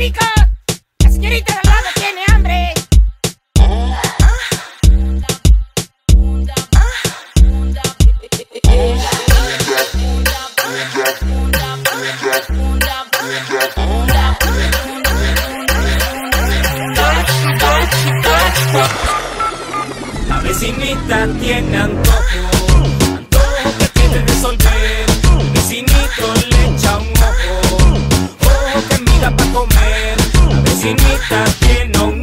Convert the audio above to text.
rica. La señorita de al lado tiene hambre. La vecinita tiene antojo que quiere resolver. El vecinito le echa un ojo que mira pa' comer. La vecinita tiene un